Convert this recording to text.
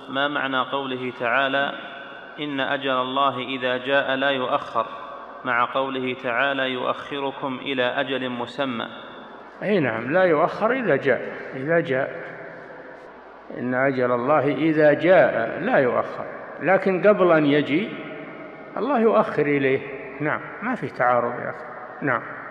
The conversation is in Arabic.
ما معنى قوله تعالى إن أجل الله إذا جاء لا يؤخر، مع قوله تعالى يؤخركم إلى أجل مسمى؟ أي نعم، لا يؤخر إذا جاء. إن أجل الله إذا جاء لا يؤخر، لكن قبل أن يجي الله يؤخر إليه. نعم، ما في تعارض يا أخي. نعم.